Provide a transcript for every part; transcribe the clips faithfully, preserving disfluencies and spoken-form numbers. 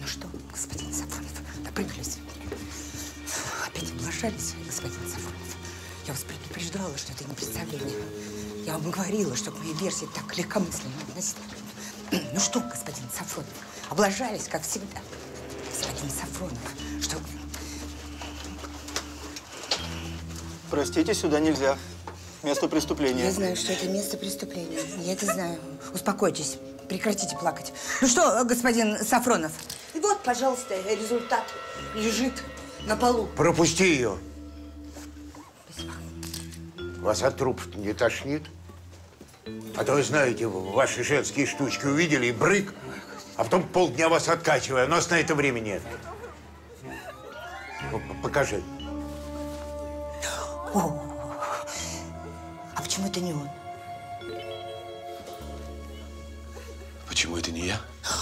Ну что, господин Сафронов, допрыгались? Опять облажались, господин Сафронов. Я вас предупреждала, что это не представление. Я вам говорила, что к моей версии так легкомысленно относились. Ну что, господин Сафронов, облажались, как всегда. Господин Сафронов, что... Простите, сюда нельзя. Место преступления. Я знаю, что это место преступления. Я это знаю. Успокойтесь. Прекратите плакать. Ну что, господин Сафронов? И вот, пожалуйста, результат лежит на полу. Пропусти ее. Спасибо. Вас от трупов не тошнит? А то вы знаете, ваши женские штучки увидели и брык, а потом полдня вас откачиваю. У нас на это время нет. Покажи. О, а почему это не он? Почему это не я?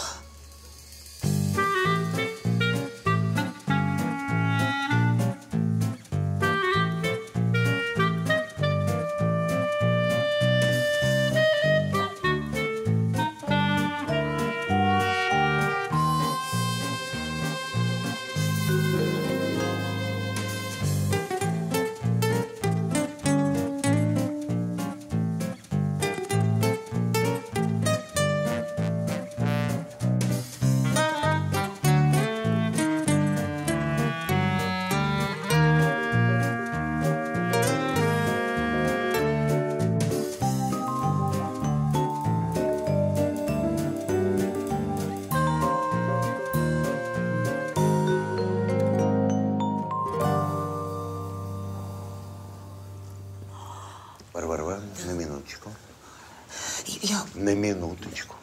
Я... На минуточку.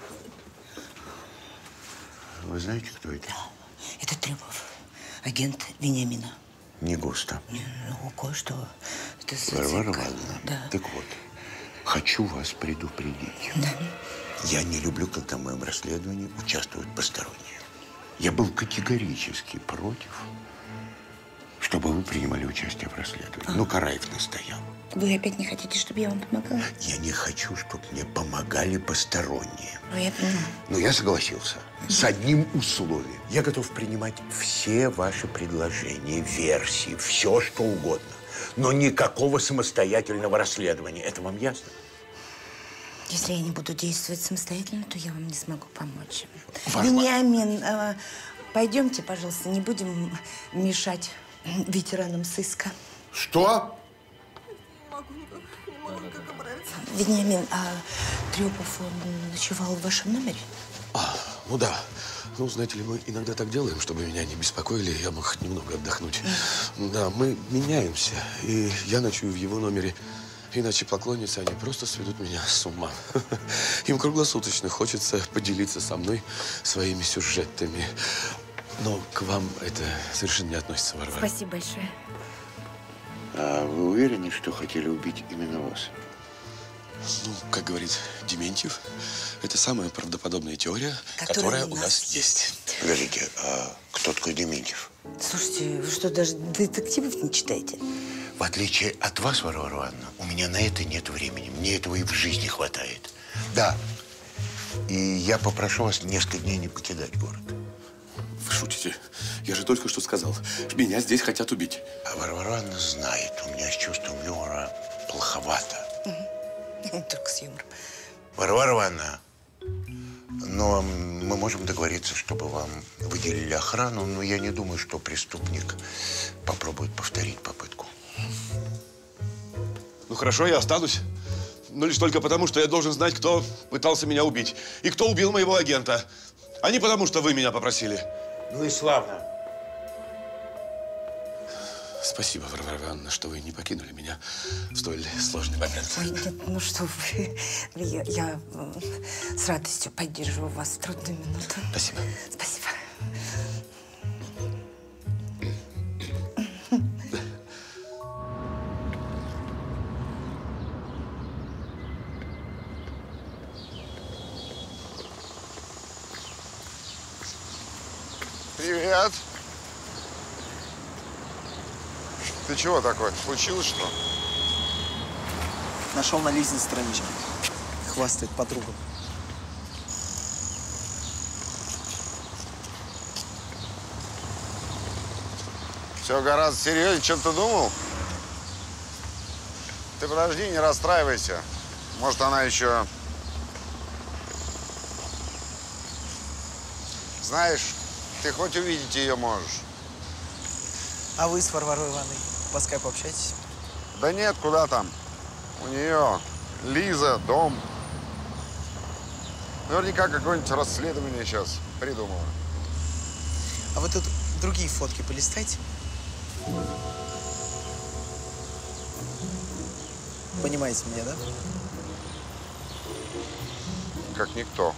Вы знаете, кто это? Да, это Трюпов, агент Вениамина. Не густо. Не, ну, кое-что. Это Варвара Ивановна, да. Так вот, хочу вас предупредить. Да. Я не люблю, когда в моем расследовании участвуют посторонние. Я был категорически против, чтобы вы принимали участие в расследовании. А. Ну, Караев настоял. Вы опять не хотите, чтобы я вам помогала? Я не хочу, чтобы мне помогали посторонние. Ну, я понимаю. Но я согласился. С одним условием. Я готов принимать все ваши предложения, версии, все, что угодно. Но никакого самостоятельного расследования. Это вам ясно? Если я не буду действовать самостоятельно, то я вам не смогу помочь. Варвара. Вениамин, э, пойдемте, пожалуйста, не будем мешать ветеранам сыска. Что? Вениамин, а Трюпов, он ночевал в вашем номере? А, ну да. Ну, знаете ли, мы иногда так делаем, чтобы меня не беспокоили, я мог хоть немного отдохнуть. Mm. Да, мы меняемся, и я ночую в его номере. Иначе поклонницы, они просто сведут меня с ума. Им круглосуточно хочется поделиться со мной своими сюжетами. Но к вам это совершенно не относится, Варвара. Спасибо большое. А вы уверены, что хотели убить именно вас? Ну, как говорит Дементьев, это самая правдоподобная теория, которая, которая у нас есть. Подождите, а кто такой Дементьев? Слушайте, вы что, даже детективов не читаете? В отличие от вас, Варвара Ивановна, у меня на это нет времени. Мне этого и в жизни хватает. Да. И я попрошу вас несколько дней не покидать город. Вы шутите? Я же только что сказал, меня здесь хотят убить. А Варвара Ивановна знает, у меня с чувством юмора плоховато. Только с юмором. Варвара Ивановна, но мы можем договориться, чтобы вам выделили охрану, но я не думаю, что преступник попробует повторить попытку. Ну хорошо, я останусь. Но лишь только потому, что я должен знать, кто пытался меня убить. И кто убил моего агента. А не потому, что вы меня попросили. Ну и славно. Спасибо, Варвара Ивановна, что вы не покинули меня в столь сложный момент. Ой, нет, ну что вы. Я, я с радостью поддерживаю вас в трудную минуту. Спасибо. Спасибо. Привет. Ты чего такой? Случилось что? Нашел на Лизиной страничке. Хвастает подругам. Все гораздо серьезнее, чем ты думал. Ты подожди, не расстраивайся. Может, она еще... Знаешь, ты хоть увидеть ее можешь. А вы с Варварой Ивановной по скайпу общаетесь? Да нет, куда там? У нее Лиза, дом. Наверняка какое-нибудь расследование сейчас придумала. А вы тут другие фотки полистайте. Понимаете меня, да? Как никто.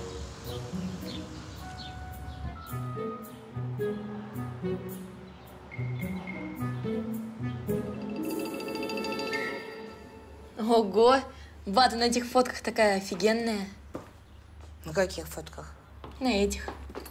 Ого! Бата на этих фотках такая офигенная. На каких фотках? На этих.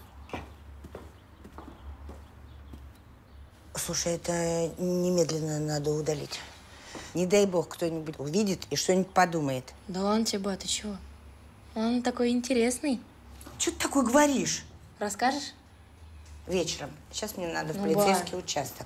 Слушай, это немедленно надо удалить. Не дай бог, кто-нибудь увидит и что-нибудь подумает. Да ладно тебе, Бат, ты чего? Он такой интересный. Что ты такое говоришь? Расскажешь? Вечером. Сейчас мне надо в Ну, полицейский Бат. участок.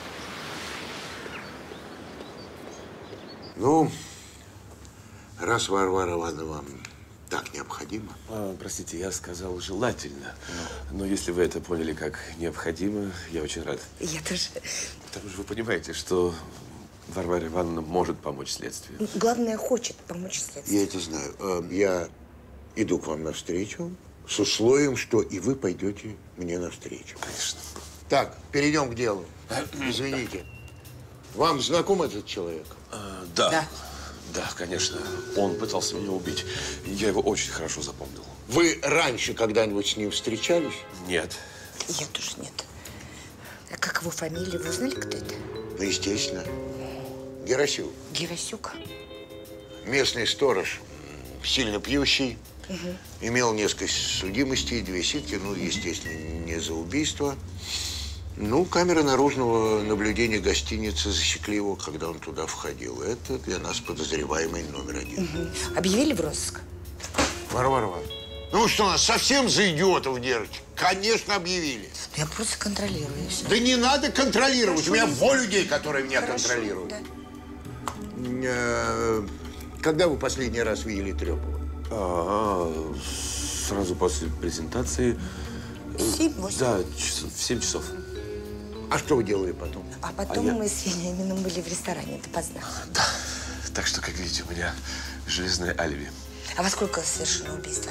Ну, раз Варвара Ивановна вам так необходимо. А, простите, я сказал желательно. Но если вы это поняли как необходимо, я очень рад. Я тоже. Потому что вы понимаете, что Варвара Ивановна может помочь следствию. Главное, хочет помочь следствию. Я это знаю. Э, Я иду к вам навстречу с условием, что и вы пойдете мне навстречу. Конечно. Так, перейдем к делу. Извините. Вам знаком этот человек? А, да. Да. Да, конечно. Он пытался меня убить. Я его очень хорошо запомнил. Вы раньше когда-нибудь с ним встречались? Нет. Я тоже нет. А как его фамилия? Вы знали, кто это? Ну, естественно. Герасюк. Герасюк. Местный сторож, м, сильно пьющий, имел несколько судимостей, две ситки, ну, естественно, не за убийство. Ну, камеры наружного наблюдения гостиницы засекли его, когда он туда входил. Это для нас подозреваемый номер один. Угу. Объявили в розыск? Варвара Ивановна, ну что, нас совсем за идиотов держите? Конечно, объявили. Я просто контролирую. и всё. Да не надо контролировать. Хорошо, У меня не во знаю. людей, которые меня Хорошо, контролируют. да. Э, Когда вы последний раз видели Трепова? А, сразу после презентации. Семь, восемь. Да, часов- в семь часов. А что вы делали потом? А потом я- мы с Вениамином были в ресторане допоздна. Да. Так что, как видите, у меня железное алиби. А во сколько совершено убийство?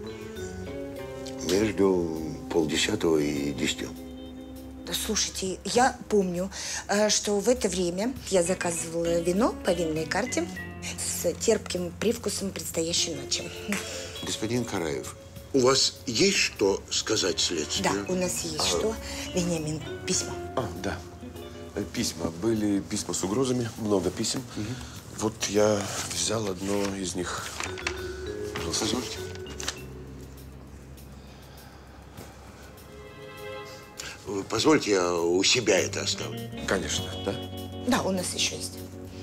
Между полдесятого и десятью. Да, слушайте, я помню, э, что в это время я заказывала вино по винной карте с терпким привкусом предстоящей ночи. Господин Караев, у вас есть что сказать следствию? Да, у нас есть что. Вениамин, письма. А, да. Э, Письма. Были письма с угрозами, много писем. Вот я взял одно из них. Пожалуйста. Позвольте. Вы Позвольте, я у себя это оставлю. Конечно, да? Да, у нас еще есть.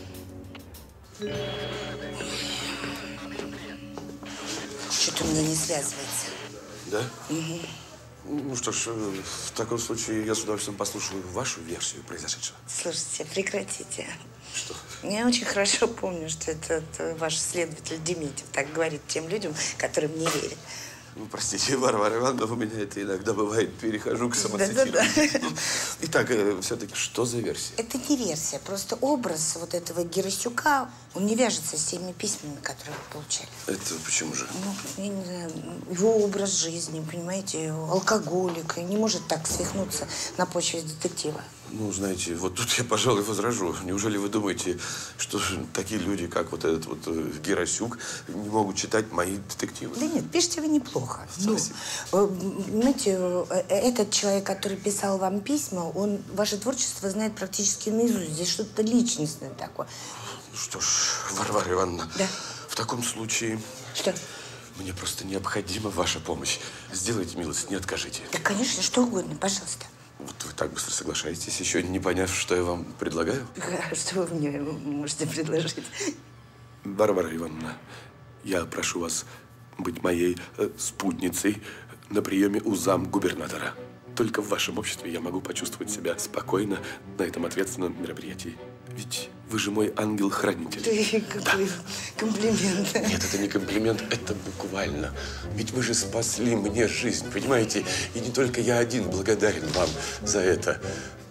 Что-то у меня не связывается. Да? Ну что ж, э, в таком случае я с удовольствием послушаю вашу версию произошедшего. Слушайте, прекратите. Что? Я очень хорошо помню, что это, это ваш следователь Дементьев так говорит тем людям, которым не верят. Ну, простите, Варвара Ивановна, у меня это иногда бывает, перехожу к самоцитированию. Да-да-да. Итак, э, все-таки что за версия? Это не версия, просто образ вот этого Герасюка, он не вяжется с теми письмами, которые вы получали. Это почему же? Ну, я не знаю, его образ жизни, понимаете, алкоголик, и не может так свихнуться на почве детектива. Ну, знаете, вот тут я, пожалуй, возражу. Неужели вы думаете, что же такие люди, как вот этот вот э, Герасюк, не могут читать мои детективы? Да нет, пишете вы неплохо. Ну, Спасибо. э, знаете, э, этот человек, который писал вам письма, он ваше творчество знает практически наизусть. Здесь что-то личностное такое. Ну что ж, Варвара Ивановна, Да. в таком случае Что? мне просто необходима ваша помощь. Сделайте милость, не откажите. Да, конечно, что угодно, пожалуйста. Вот вы так быстро соглашаетесь, еще не поняв, что я вам предлагаю? А что вы мне можете предложить? Варвара Ивановна, я прошу вас быть моей э, спутницей на приеме у замгубернатора. только в вашем обществе я могу почувствовать себя спокойно на этом ответственном мероприятии. Ведь вы же мой ангел-хранитель. Ты какой да. комплимент. Нет, это не комплимент, это буквально. Ведь вы же спасли мне жизнь, понимаете? И не только я один благодарен вам за это.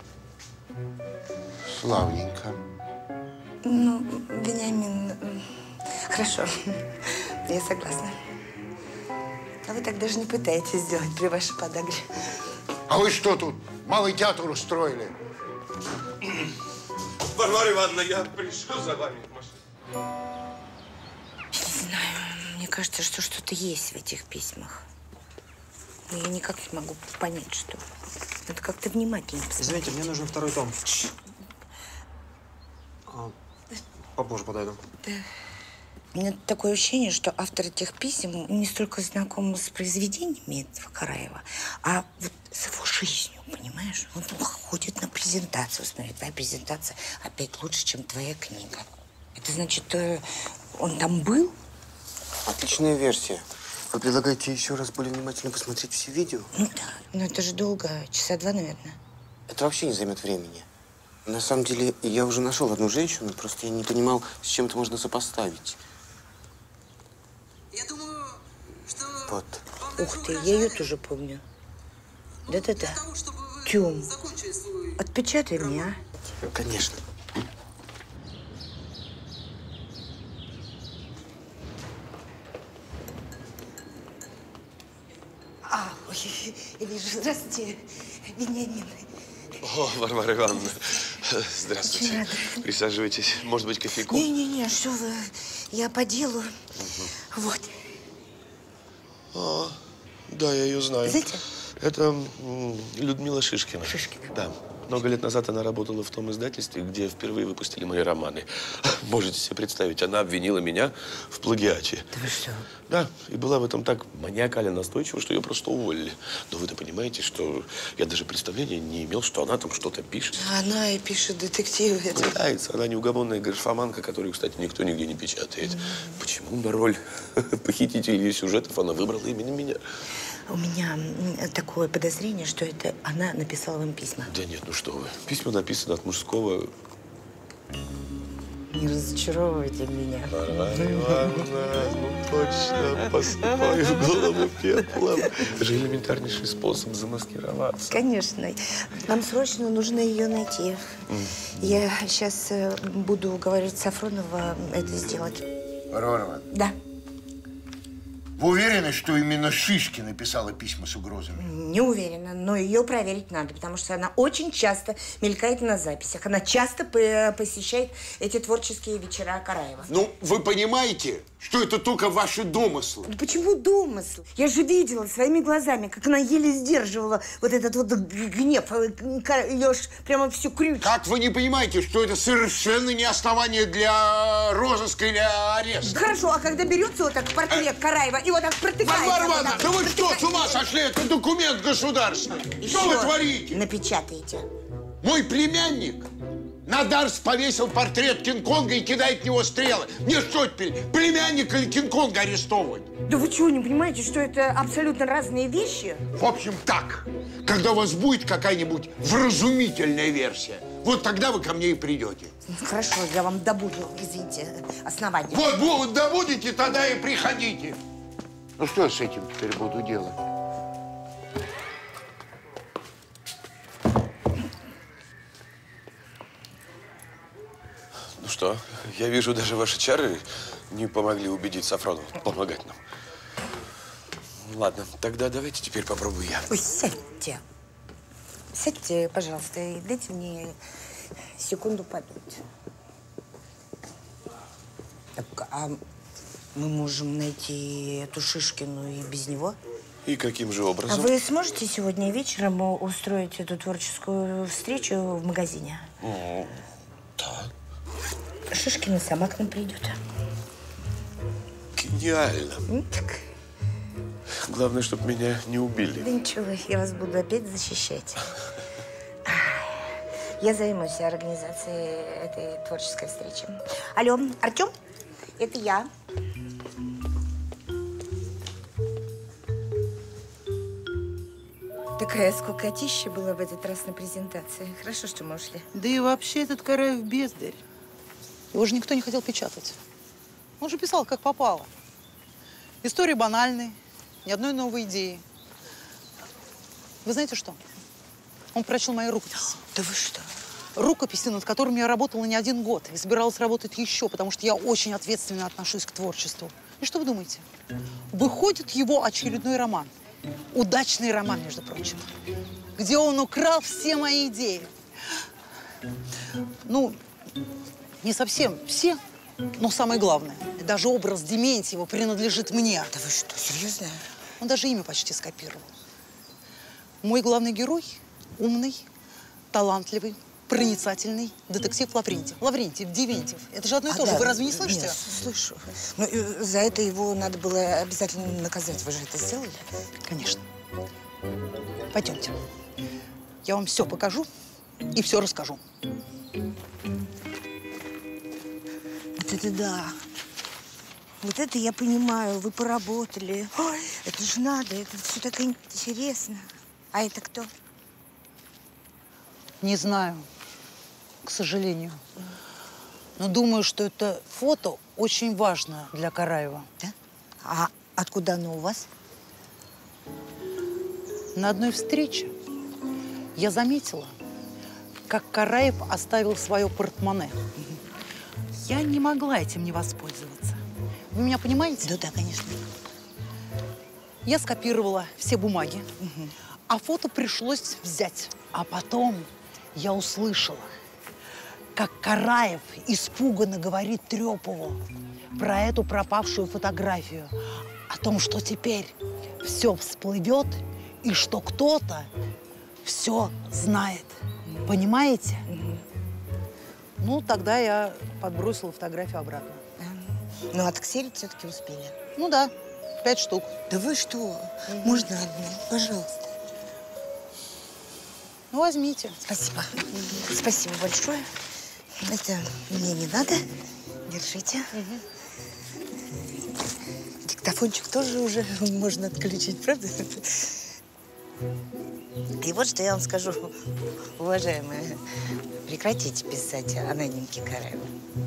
Славненько. Ну, Вениамин, хорошо, я согласна. А вы так даже не пытаетесь сделать при вашей подагре. А вы что тут, малый театр устроили? Варвара Ивановна, я пришел за вами. Не знаю, мне кажется, что что-то есть в этих письмах. Но я никак не могу понять, что. Надо как-то внимательно посмотреть. Извините, мне нужен второй том. А, попозже подойду. Да. У меня такое ощущение, что автор этих писем не столько знаком с произведениями этого Караева, а вот с его жизнью, понимаешь? Он ходит на презентацию. Смотри, твоя презентация опять лучше, чем твоя книга. Это значит, он там был? Отличная версия. Вы предлагаете еще раз более внимательно посмотреть все видео? Ну да, но это же долго, часа два, наверное. Это вообще не займет времени. На самом деле, я уже нашел одну женщину, просто я не понимал, с чем это можно сопоставить. Я думаю, что... Вот. Ух ты, я ее тоже помню. Да-да-да. Тём, отпечатай мне, а? Конечно. А, ой, я вижу. Здравствуйте, Вениамин. О, Варвара Ивановна, здравствуйте. Присаживайтесь. Может быть, кофейку? Не-не-не, что вы, я по делу. Угу. Вот. А, да, я ее знаю. Знаете? Это Людмила Шишкина. Шишкина? Да. Много лет назад она работала в том издательстве, где впервые выпустили мои романы. Можете себе представить, она обвинила меня в плагиате. Да вы что? Да, и была в этом так маниакально настойчива, что ее просто уволили. Но вы-то понимаете, что я даже представления не имел, что она там что-то пишет. Она и пишет детективы. Пытается. Она неугомонная графоманка, которую, кстати, никто нигде не печатает. Mm-hmm. Почему на роль похитителя ее сюжетов она выбрала именно меня? У меня такое подозрение, что это она написала вам письма. Да нет, ну что вы. Письма написаны от мужского... Не разочаровывайте меня. Варвара Ивановна, ну точно, посыпаю голову пеплом. Это же элементарнейший способ замаскироваться. Конечно. Нам срочно нужно ее найти. Mm. Я сейчас буду уговаривать Сафронова это сделать. Варвара Ивановна. Да. Вы уверены, что именно Шишкина написала письма с угрозами? Не уверена, но ее проверить надо, потому что она очень часто мелькает на записях. Она часто посещает эти творческие вечера Караева. Ну, вы понимаете, что это только ваши домыслы? Ну, почему домыслы? Я же видела своими глазами, как она еле сдерживала вот этот вот гнев. Ее ж прямо всю крючит. Как вы не понимаете, что это совершенно не основание для розыска или ареста? Хорошо, а когда берется вот так портрет Караева и вот так протыкает... Варвара Ивановна, вот да вы что, с ума сошли? Это документ государственный. Еще что вы творите? Напечатаете. Мой племянник на Дарс повесил портрет Кинг-Конга и кидает в него стрелы. Мне что теперь, племянника или Кинг-Конга арестовывать? Да вы чего, не понимаете, что это абсолютно разные вещи? В общем, так. Когда у вас будет какая-нибудь вразумительная версия, вот тогда вы ко мне и придете. Хорошо, я вам добуду, извините, основания. Вот, вот, добудете, тогда и приходите. Ну что я с этим теперь буду делать? Ну что, я вижу, даже ваши чары не помогли убедить Сафронова помогать нам. Ладно, тогда давайте теперь попробую я. Ой, сядьте. Сядьте, пожалуйста, и дайте мне секунду подумать. Так, а мы можем найти эту Шишкину и без него? И каким же образом? А вы сможете сегодня вечером устроить эту творческую встречу в магазине? О, да. Шишкина сама к нам придет. Гениально. Ну, так. Главное, чтобы меня не убили. Да ничего, я вас буду опять защищать. Я займусь организацией этой творческой встречи. Алло, Артем? Это я. Такая скукотища была в этот раз на презентации. Хорошо, что мы ушли. Да и вообще этот Караев бездарь. Его же никто не хотел печатать. Он же писал, как попало. Истории банальные, ни одной новой идеи. Вы знаете что? Он прочел мои рукописи. Да вы что? Рукописи, над которыми я работала не один год. И собиралась работать еще, потому что я очень ответственно отношусь к творчеству. И что вы думаете? Выходит его очередной роман. Удачный роман, между прочим. Где он украл все мои идеи. Ну, не совсем все, но самое главное. Даже образ Дементьева принадлежит мне. Да вы что, серьезно? Он даже имя почти скопировал. Мой главный герой – умный, талантливый, проницательный детектив Лаврентьев. Лаврентьев, Девентьев. Это же одно и А, то же. да, Вы разве не слышите? Нет, слышу. Ну, и за это его надо было обязательно наказать. Вы же это сделали? Конечно. Пойдемте. Я вам все покажу и все расскажу. Вот это да. Вот это я понимаю. Вы поработали. Ой, это же надо. Это все так интересно. А это кто? Не знаю, к сожалению. Но думаю, что это фото очень важно для Караева. Да? А откуда оно у вас? На одной встрече я заметила, как Караев оставил свое портмоне. Я не могла этим не воспользоваться. Вы меня понимаете? Да, да, конечно. Я скопировала все бумаги, Угу. а фото пришлось взять. А потом я услышала, как Караев испуганно говорит Трёпову про эту пропавшую фотографию. О том, что теперь все всплывет и что кто-то все знает. Понимаете? Ну, тогда я подбросила фотографию обратно. Ну, отксерить все-таки успели. Ну да, пять штук. Да вы что? Можно одну? Пожалуйста. Ну, возьмите. Спасибо. Спасибо большое. Это мне не надо. Держите. Диктофончик тоже уже можно отключить, правда? И вот что я вам скажу, уважаемые. Прекратите писать анонимки Караева.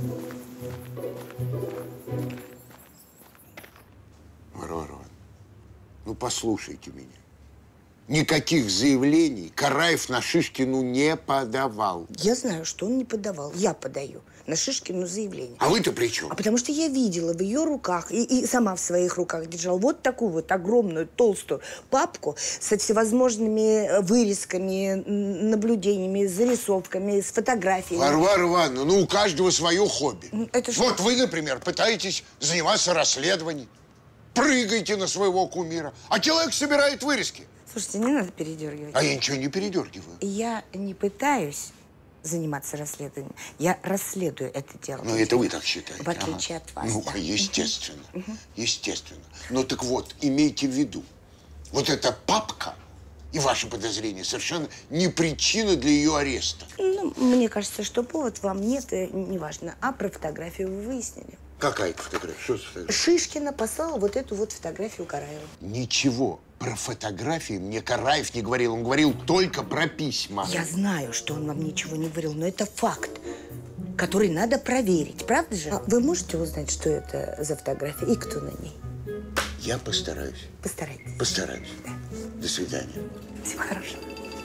Варвара Ивановна, ну послушайте меня. Никаких заявлений Караев на Шишкину не подавал. Я знаю, что он не подавал. Я подаю на Шишкину заявление. А вы-то при чем? А потому что я видела в ее руках, и, и сама в своих руках держала вот такую вот огромную толстую папку со всевозможными вырезками, наблюдениями, зарисовками, с фотографиями. Варвара Ивановна, ну у каждого свое хобби. Это что? Вот вы, например, пытаетесь заниматься расследованием. Прыгаете на своего кумира, а человек собирает вырезки. Слушайте, не надо передергивать. А я ничего не передергиваю. Я не пытаюсь заниматься расследованием. Я расследую это дело. Ну, это вы так считаете. В отличие Ага. от вас. Ну, да. естественно. Естественно. Ну, так вот, имейте в виду, вот эта папка и ваши подозрения совершенно не причина для ее ареста. Ну, мне кажется, что повод вам нет, и неважно. А про фотографию вы выяснили. Какая фотография? Что за фотография? Шишкина послала вот эту вот фотографию Караева. Ничего про фотографии мне Караев не говорил. Он говорил только про письма. Я знаю, что он вам ничего не говорил, но это факт, который надо проверить, правда же? А вы можете узнать, что это за фотография и кто на ней? Я постараюсь. Постарайтесь. Постараюсь. Да. До свидания. Всего хорошего.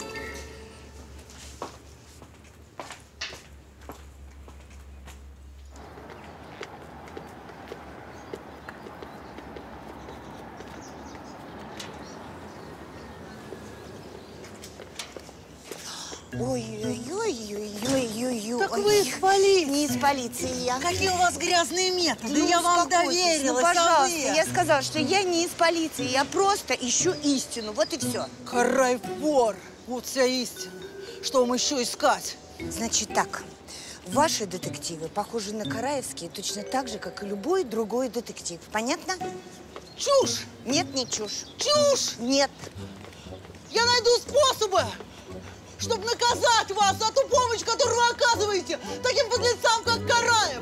Ой-ой-ой-ой-ой-ой-ой. Так вы из полиции. Не из полиции я. Какие у вас грязные методы? Ну, я вам успокойтесь, доверилась, ну, пожалуйста. а вы? Я сказала, что я не из полиции. Я просто ищу истину. Вот и все. Караев вор. Вот вся истина. Что вам еще искать? Значит так. Ваши детективы похожи на караевские точно так же, как и любой другой детектив. Понятно? Чушь! Нет, не чушь. Чушь! Нет. Я найду способы, чтобы наказать вас за ту помощь, которую вы оказываете таким подлецам, как Караев.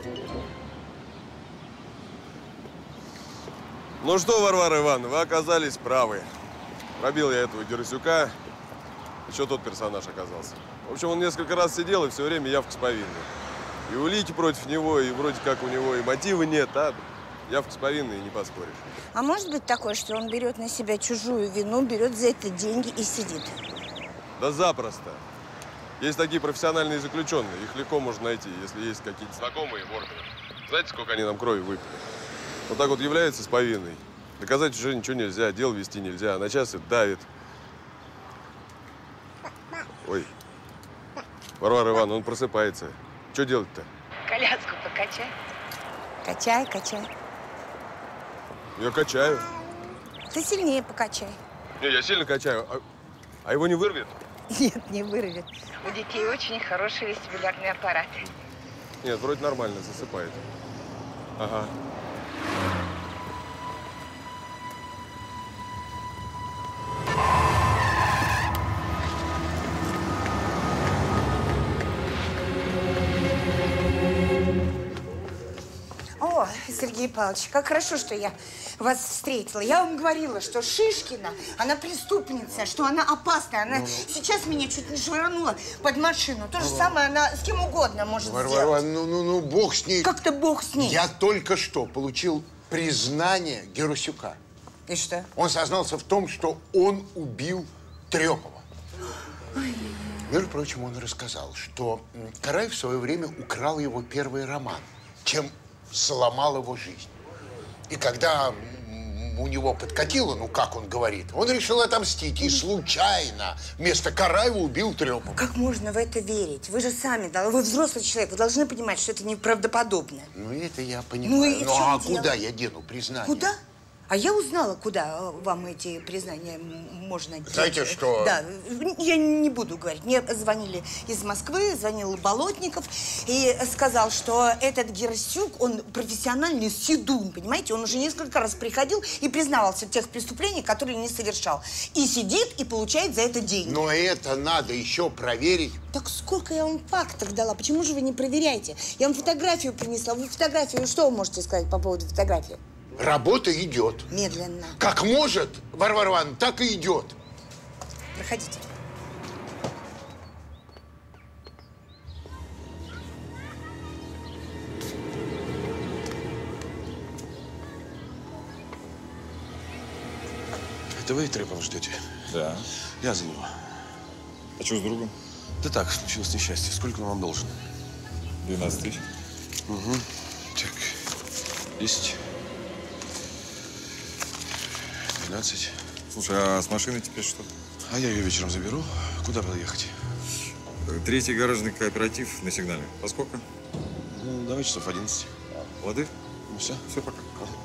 Ну что, Варвара Ивановна, вы оказались правы. Пробил я этого Герасюка. Еще тот персонаж оказался. В общем, он несколько раз сидел, и все время явка с повинной. И улики против него, и вроде как у него и мотива нет, а явка с повинной, не поспоришь. А может быть такое, что он берет на себя чужую вину, берет за это деньги и сидит? Да запросто. Есть такие профессиональные заключенные, их легко можно найти, если есть какие-то знакомые в органах. Знаете, сколько они нам крови выпили? Вот так вот является с повинной. Доказать уже ничего нельзя, дело вести нельзя, а на час это давит. Ой, Варвара Ивановна, он просыпается. Что делать-то? Коляску покачай. Качай, качай. Я качаю. Ты сильнее покачай. Не, я сильно качаю. А, а его не вырвет? Нет, не вырвет. У детей очень хороший вестибулярный аппарат. Нет, вроде нормально, засыпает. Ага. О, Сергей Павлович, как хорошо, что я вас встретила. Я вам говорила, что Шишкина, она преступница, что она опасная. Она ну, сейчас меня чуть не швырнула под машину. То же ну, самое она с кем угодно может Варвара, сделать. Ну, ну, ну, бог с ней. Как-то бог с ней. Я только что получил признание Герасюка. И что? Он сознался в том, что он убил Трепова. Ой. Между прочим, он рассказал, что Караев в свое время украл его первый роман, чем сломал его жизнь. И когда у него подкатило, ну, как он говорит, он решил отомстить и случайно вместо Караева убил Трепова. Как можно в это верить? Вы же сами, вы взрослый человек, вы должны понимать, что это неправдоподобно. Ну, это я понимаю. Ну, и ну а дело? Куда я дену признание? Куда? А я узнала, куда вам эти признания можно делать. Знаете что? Да, я не буду говорить. Мне звонили из Москвы, звонил Болотников и сказал, что этот Герасюк, он профессиональный седун, понимаете? Он уже несколько раз приходил и признавался в тех преступлениях, которые не совершал. И сидит, и получает за это деньги. Но это надо еще проверить. Так сколько я вам фактов дала? Почему же вы не проверяете? Я вам фотографию принесла. Вы фотографию, что вы можете сказать по поводу фотографии? Работа идет. Медленно. Как может, Варвара Ивановна, так и идет. Проходите. Это вы Трепова ждете? Да. Я за него. А что с другом? Да так, случилось несчастье. Сколько он вам должен? двенадцать тысяч. Угу. Так, десять. двенадцать. Слушай, а с машиной теперь что? А я ее вечером заберу. Куда поехать? Третий гаражный кооператив на Сигнале. По сколько? Ну, давай часов одиннадцать. Лады? Ну, все. Все, пока.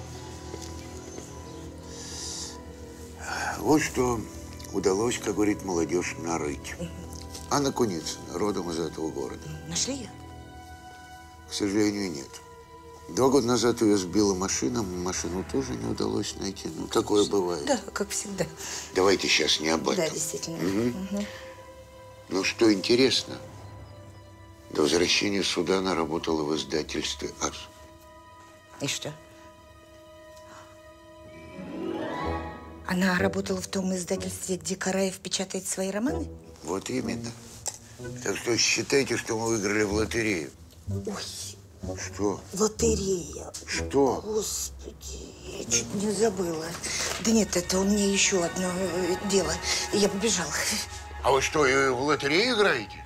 Вот что удалось, как говорит молодежь, нарыть. Анна Куницына, родом из этого города. Нашли ее? К сожалению, нет. Два года назад ее сбила машина, машину тоже не удалось найти. Ну, такое бывает. Да, как всегда. Давайте сейчас не об этом. Да, действительно. Угу. Угу. Ну, что интересно, до возвращения суда она работала в издательстве «Аш». И что? Она работала в том издательстве, где Караев печатает свои романы? Вот именно. Так что считайте, что мы выиграли в лотерею. Ой. Что? Лотерея. Что? Господи, я чуть не забыла. Да нет, это у меня еще одно дело. Я побежала. А вы что, и в лотерею играете?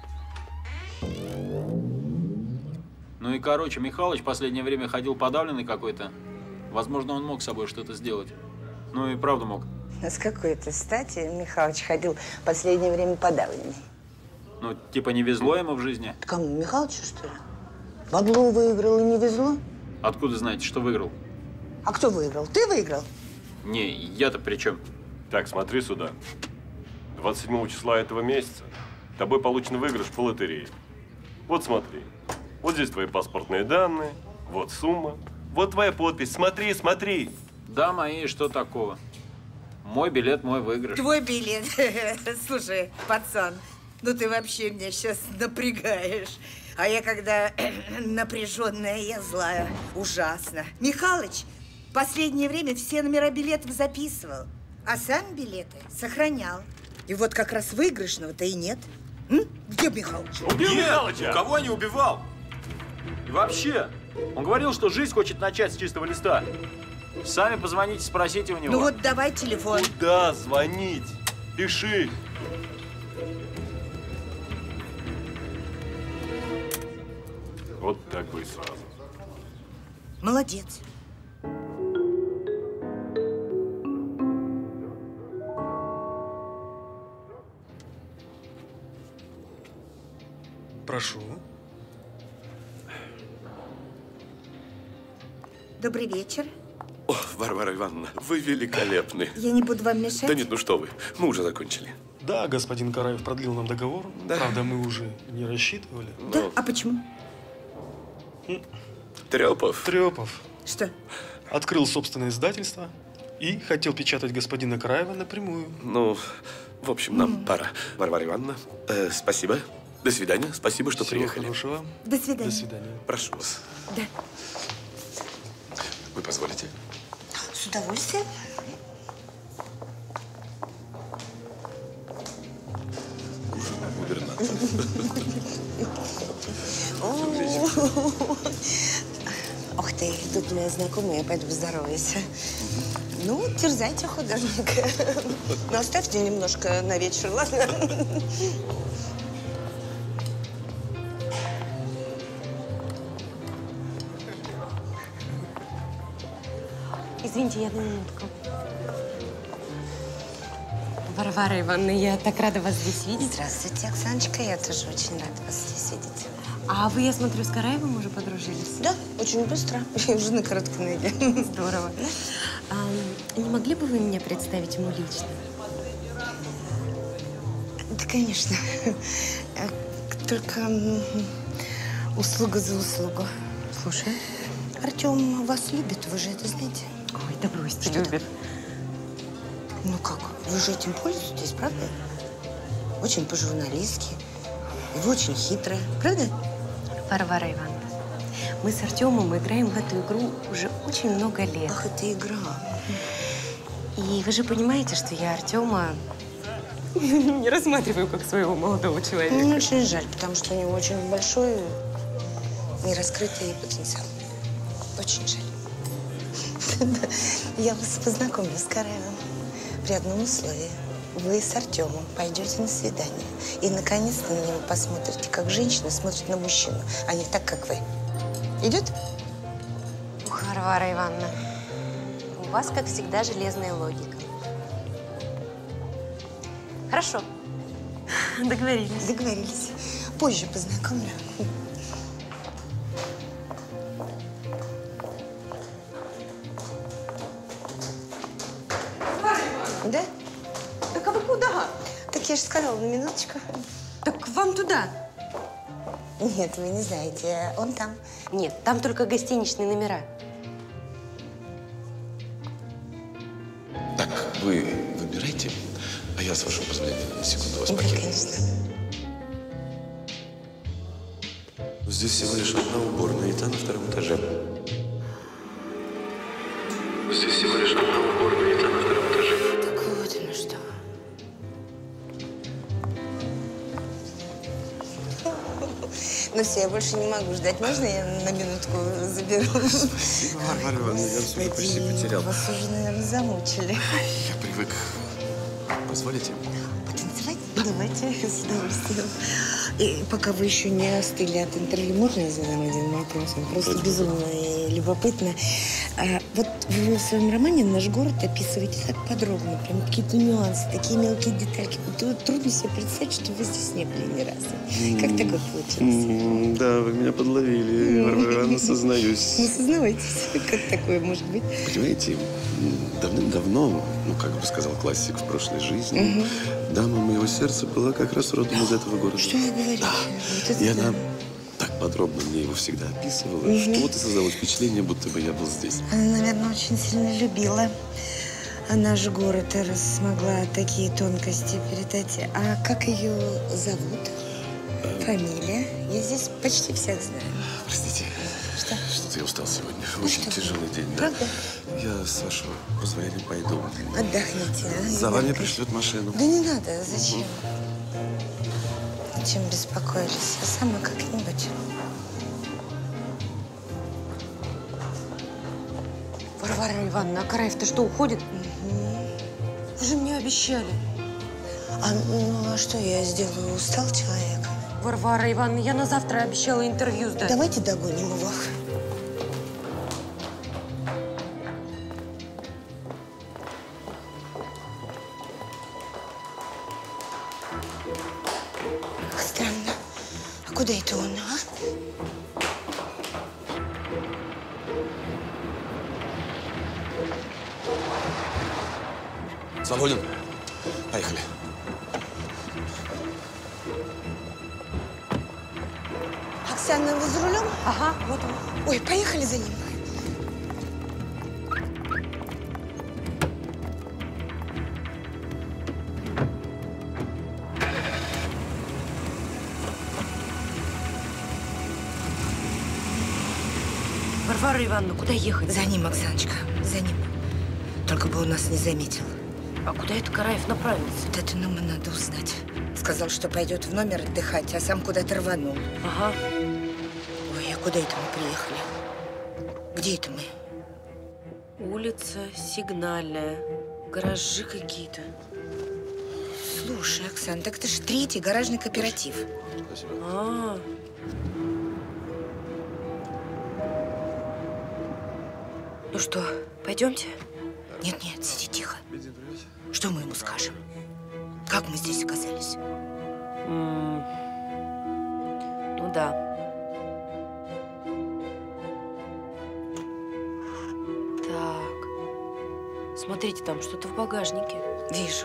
Ну и, короче, Михалыч в последнее время ходил подавленный какой-то. Возможно, он мог с собой что-то сделать. Ну и правда мог. А с какой-то стати Михалыч ходил в последнее время подавленный? Ну, типа не везло ему в жизни. Кому, Михалычу, что ли? Бабло выиграл и не везло? Откуда знаете, что выиграл? А кто выиграл? Ты выиграл? Не, я-то при чем? Так, смотри сюда. двадцать седьмого числа этого месяца тобой получен выигрыш по лотерее. Вот смотри. Вот здесь твои паспортные данные, вот сумма, вот твоя подпись. Смотри, смотри. Да, мои, что такого? Мой билет, мой выигрыш. Твой билет. Слушай, пацан, ну ты вообще меня сейчас напрягаешь. А я когда напряженная, я злая. Ужасно. Михалыч в последнее время все номера билетов записывал. А сам билеты сохранял. И вот как раз выигрышного-то и нет. М? Где Михалыч? Убил Михалыча! Кого не убивал? И вообще, он говорил, что жизнь хочет начать с чистого листа. Сами позвоните, спросите у него. Ну вот давай телефон. Куда звонить? Пиши. Вот так бы и сразу. Молодец. Прошу. Добрый вечер. О, Варвара Ивановна, вы великолепны. Я не буду вам мешать? Да нет, ну что вы, мы уже закончили. Да, господин Караев продлил нам договор. Да. Правда, мы уже не рассчитывали. Да? А почему? Трепов. Трепов. Что? Открыл собственное издательство и хотел печатать господина Караева напрямую. Ну, в общем, нам mm. пора. Варвара Ивановна, э, спасибо. До свидания. Спасибо, что Всего приехали. хорошего. До свидания. До свидания. Прошу вас. Да. Вы позволите? С удовольствием. Губернатор. Ох ты, тут моя знакомая, я пойду поздороваюсь. Ну, терзайте художника. Но оставьте немножко на вечер, ладно? Извините, я на минутку. Варвара Ивановна, я так рада вас здесь видеть. Здравствуйте, Оксаночка. Я тоже очень рада вас здесь видеть. А вы, я смотрю, с Караевым уже подружились? Да, очень быстро. Я уже на короткой ноге. Здорово. А, не могли бы вы меня представить ему лично? Да, конечно. Только услуга за услугу. Слушай. Артем вас любит, вы же это знаете? Ой, да бросьте, любит. Ну как? Вы же этим пользуетесь, правда? Очень по-журналистски. И вы очень хитрая, правда? Варвара Ивановна, мы с Артемом играем в эту игру уже очень много лет. Ах, это игра. И вы же понимаете, что я Артема не рассматриваю как своего молодого человека. Мне очень жаль, потому что у него очень большой нераскрытый потенциал. Очень жаль. Я вас познакомлю с Караевым при одном условии. Вы с Артемом пойдете на свидание. И, наконец-то, на него посмотрите, как женщина смотрит на мужчину, а не так, как вы. Идет? Ух, Варвара Ивановна, у вас, как всегда, железная логика. Хорошо. Договорились. Договорились. Позже познакомлю. Да? Так а вы куда? Так я же сказала, на минуточку. Так вам туда. Нет, вы не знаете, он там. Нет, там только гостиничные номера. Так, вы выбирайте, а я, с вашего позволения, на секунду вас Да, покину. конечно. Здесь всего лишь одна уборная, и та на втором этаже. Здесь всего лишь одна уборная, и та на втором этаже. Так вот оно что. Ну все, я больше не могу ждать. Можно я на минутку заберу? Спасибо, Варвара Ивановна, я вас уже почти потерял. Вас уже, наверное, замучили. Я привык. Позволите? Потанцевать? Давайте, с удовольствием. И пока вы еще не остыли от интервью, можно я задам один вопрос? Он просто Очень безумно и любопытно. А, вот вы в своем романе «Наш город» описываете так подробно, прям какие-то нюансы, такие мелкие детальки. Вот трудно себе представить, что вы здесь не были ни разу. Как такое получилось? Да, вы меня подловили, Варвара Ивановна, сознаюсь. Не сознавайтесь, как такое может быть? Понимаете, давным-давно, ну, как бы сказал классик, в прошлой жизни, Угу. дама моего сердца была как раз родом из этого города. Что вы говорите? Да. Вот это И да. она так подробно мне его всегда описывала, Мгм. что вот и создалось впечатление, будто бы я был здесь. Она, наверное, очень сильно любила наш город, и раз смогла такие тонкости передать. А как ее зовут? Фамилия? Я здесь почти всех знаю. Простите, Пожалуйста. Что-то я устал сегодня. Ну Очень что? тяжелый день, да? Правда? Я, с вашего позволения, пойду. Отдохните. а? За вами пришлют машину. Да не надо, зачем? Чем беспокоились? Я сама как-нибудь. Варвара Ивановна, а Караев-то что, уходит? Вы же мне обещали. А ну а что я сделаю? Устал человек? Варвара Ивановна, я на завтра обещала интервью сдать. Давайте догоним его. Странно. А куда это он, а? Свободен. Поехали. Оксана, вы за рулем? Ага, вот он. Ой, поехали за ним. Варвара Ивановна, куда ехать? За ним, Оксаночка, за ним. Только бы он нас не заметил. А куда это Караев направился? Вот это нам и надо узнать. Сказал, что пойдет в номер отдыхать, а сам куда-то рванул. Ага. Ой, а куда это мы приехали? Где это мы? Улица Сигнальная. Гаражи какие-то. Слушай, Оксан, так это ж третий гаражный кооператив. Спасибо. А. Ну что, пойдемте? Нет, нет, сиди тихо. Бензин привез? Что мы ему скажем? Как мы здесь оказались? М, Ну да. Так. Смотрите, там что-то в багажнике. Вижу.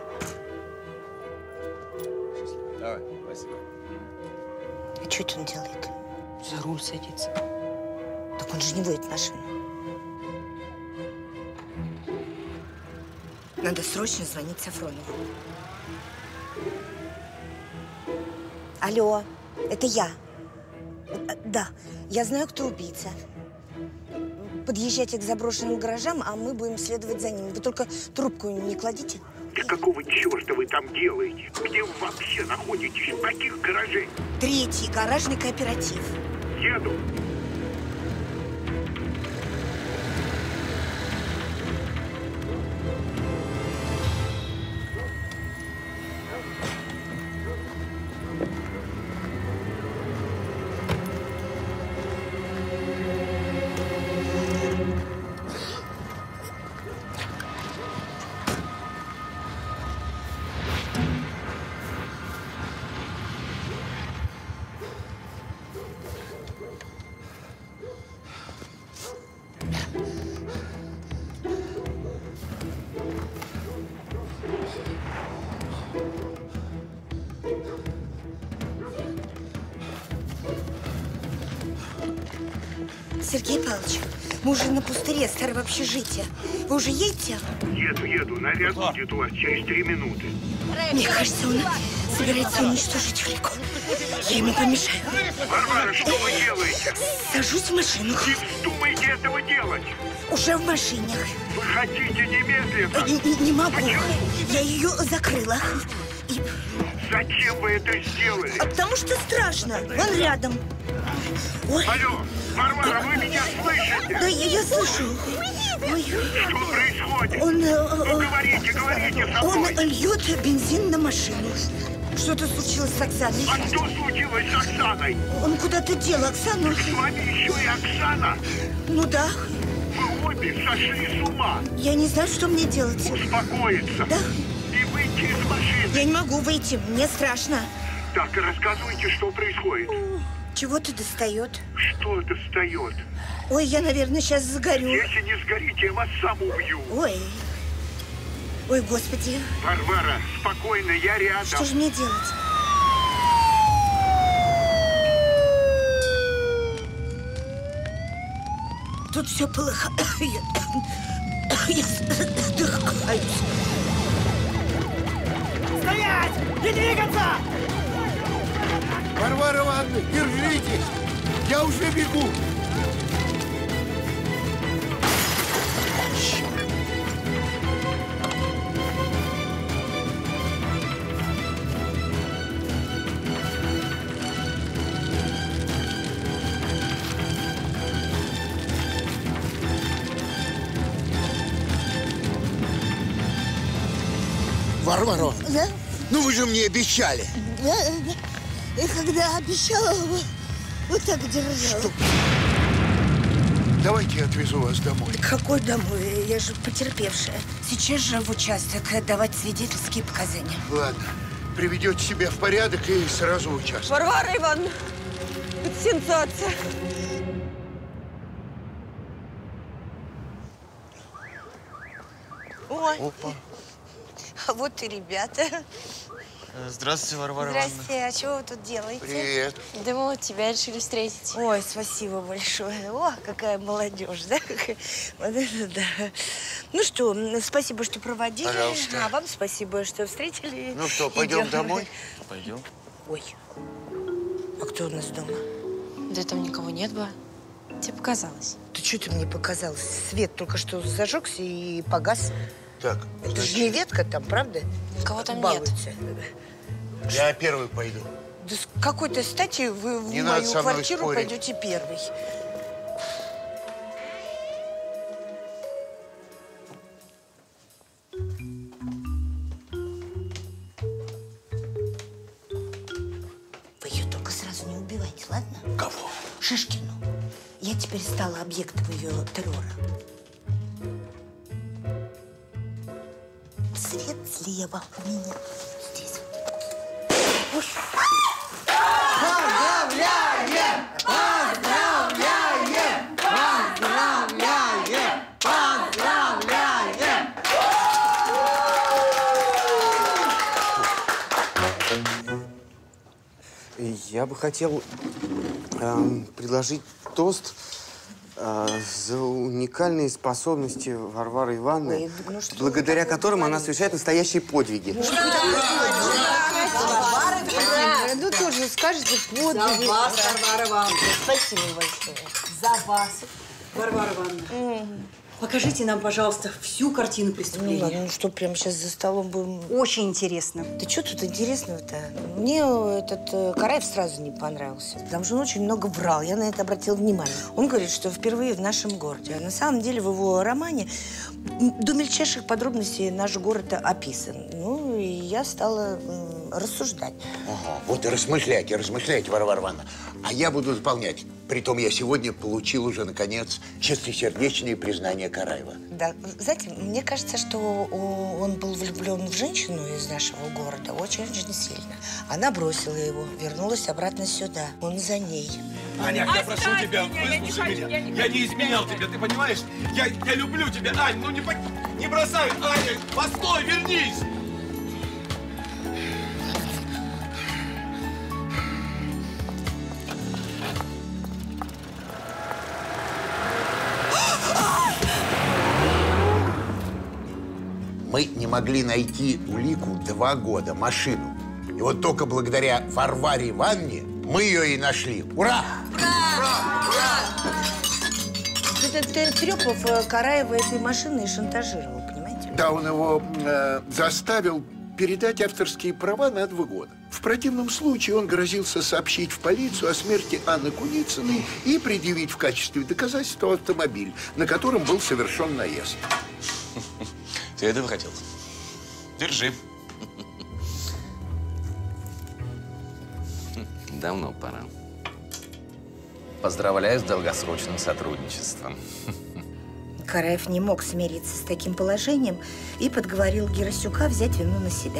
Давай, спасибо. А что это он делает? За руль садится. Так он же не водит машину. Надо срочно звонить Сафронову. Алло, это я. А, Да, я знаю, кто убийца. Подъезжайте к заброшенным гаражам, а мы будем следовать за ним. Вы только трубку не кладите. Да какого черта вы там делаете? Где вы вообще находитесь? В каких гаражей? Третий гаражный кооператив. Еду. Сергей Павлович, мы уже на пустыре старого общежития. Вы уже едете? Еду, еду. Наряд будет у вас через три минуты. Мне кажется, он собирается уничтожить Улику. Я ему помешаю. Варвара, что вы делаете? Сажусь в машину. Не вздумайте этого делать. Уже в машине. Вы хотите немедленно? Не, не- не могу. Я ее закрыла. И- Зачем вы это сделали? А потому что страшно. Он рядом. Ой. Алло, Варвара, вы меня слышите? Да, я, я слышу. Ой. Что происходит? Он, э, Ну, говорите, говорите со Он мной. льет бензин на машину. Что-то случилось с Оксаной. А что случилось с Оксаной? Он куда-то дел Оксану. С вами еще и Оксана? Ну да. Вы обе сошли с ума. Я не знаю, что мне делать. Успокоиться. Да. И выйти из машины. Я не могу выйти, мне страшно. Так, рассказывайте, что происходит. Чего-то достает. Что достает? Ой, я, наверное, сейчас загорю. Если не сгорите, я вас сам убью. Ой. Ой, господи. Варвара, спокойно, я рядом. Что же мне делать? Тут все полыхает. Я задыхаюсь. Стоять! Не двигаться! Варвара Ивановна, держитесь! Я уже бегу! Варвара Ивановна, Да? ну вы же мне обещали. Да, да. И когда обещала, вот, вот так держала. Что? Давайте я отвезу вас домой. Какой домой? Я же потерпевшая. Сейчас же в участок давать свидетельские показания. Ладно, приведете себя в порядок и сразу в участок. Варвара Ивановна, это сенсация. Ой, Опа. А вот и ребята. Здравствуйте, Варвара Ивановна. Здрасте, а что вы тут делаете? Привет. Да мы вот тебя решили встретить. Ой, спасибо большое. О, какая молодежь, да? Вот это да. Ну что, спасибо, что проводили. Пожалуйста. А вам спасибо, что встретили. Ну что, пойдем Идем. домой? Пойдем. Ой, а кто у нас дома? Да там никого нет бы. Тебе показалось. Да что ты мне показалось? Свет только что зажегся и погас. Так, Это значит, же не ветка там, правда? Кого там Балуется. я первый пойду. Да с какой-то стати вы в Не надо мою со мной квартиру спорить. пойдете первый. Вы ее только сразу не убивайте, ладно? Кого? Шишкину. Я теперь стала объектом ее террора. Свет слева у меня. Здесь вот. Поздравляем! Поздравляем! Поздравляем! Поздравляем! Я бы хотел эм, предложить тост э, за уникальные способности Варвары Ивановны, Ой, ну что благодаря которым она совершает настоящие подвиги. Ну тоже скажете подвиг. За вас, Варвара Ивановна. Спасибо большое. За вас, Варвара Ивановна. Покажите нам, пожалуйста, всю картину Ну преступления. ладно, ну что, прямо сейчас за столом будем... Очень интересно. Да что тут интересного-то? Мне этот э, Караев сразу не понравился, потому что он очень много врал. Я на это обратила внимание. Он говорит, что впервые в нашем городе. А на самом деле в его романе до мельчайших подробностей наш город описан. Ну, и я стала м, рассуждать. Ага, вот и размышляйте, размышляйте, Варвара Ивановна. А я буду исполнять. Притом я сегодня получил уже, наконец, чистосердечное признание Караева. Да, знаете, мне кажется, что о- он был влюблен в женщину из нашего города очень-очень сильно. Она бросила его, вернулась обратно сюда. Он за ней. Аня, я прошу тебя, выслушай меня. Я не изменял тебе, ты понимаешь? Я, я люблю тебя, Ань, ну не, по- не бросай, Аня, постой, вернись! Мы не могли найти улику два года, машину. И вот только благодаря Варваре Ивановне мы ее и нашли. Ура! Этот Трепов э, Караева этой машиной шантажировал, понимаете? Да, он его э, заставил передать авторские права на два года. В противном случае он грозился сообщить в полицию о смерти Анны Куницыной и предъявить в качестве доказательства автомобиль, на котором был совершен наезд. Ты этого хотел? Держи. Давно пора. Поздравляю с долгосрочным сотрудничеством. Караев не мог смириться с таким положением и подговорил Герасюка взять вину на себя.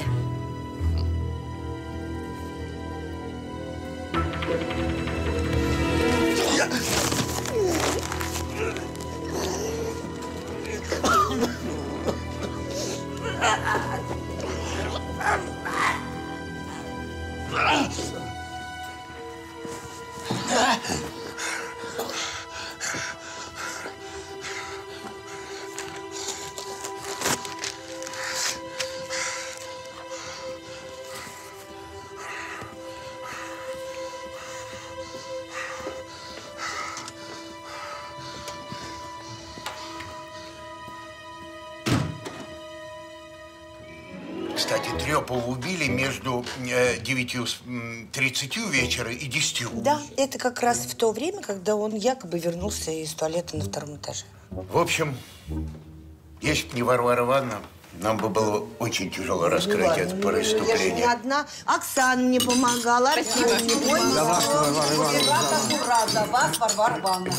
Кстати, Трепова убили между э, девятью тридцатью вечера и десятью. Да, это как раз в то время, когда он якобы вернулся из туалета на втором этаже. В общем, если б не Варвара Ивановна, Нам бы было очень тяжело раскрыть это Я же не преступление. одна. Оксана мне помогала. Спасибо. Артем мне помогал. За вас, Варвара Ивановна, Рад, аккурат, за вас, Варвара Ивановна.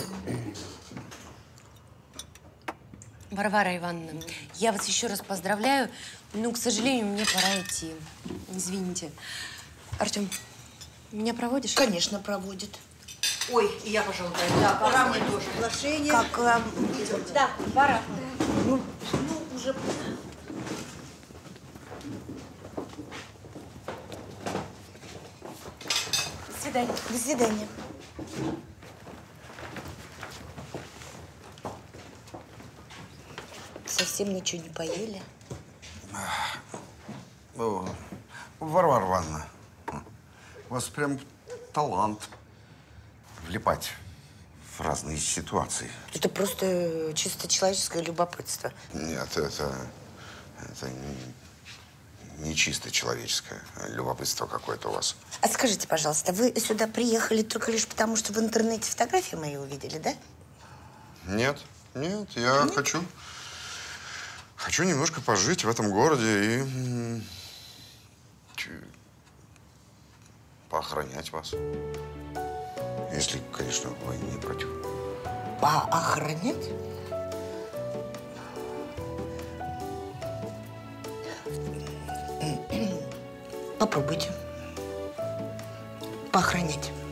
Варвара Ивановна, я вас еще раз поздравляю, но, к сожалению, мне пора идти. Извините. Артем, меня проводишь? Конечно, проводит. Ой, и я, пожалуй, да, пора мне тоже. Приглашение. Как? а, Да, пора. Ну, ну, уже... До свидания. До свидания. Совсем ничего не поели? О, Варвара Ивановна, у вас прям талант влипать в разные ситуации. Это просто чисто человеческое любопытство. Нет, это, это не, не чисто человеческое любопытство какое-то у вас. А скажите, пожалуйста, вы сюда приехали только лишь потому, что в интернете фотографии мои увидели, да? Нет, нет, я нет? хочу, хочу немножко пожить в этом городе и поохранять вас. Если, конечно, вы не против. Поохранять? Попробуйте. Поохранять.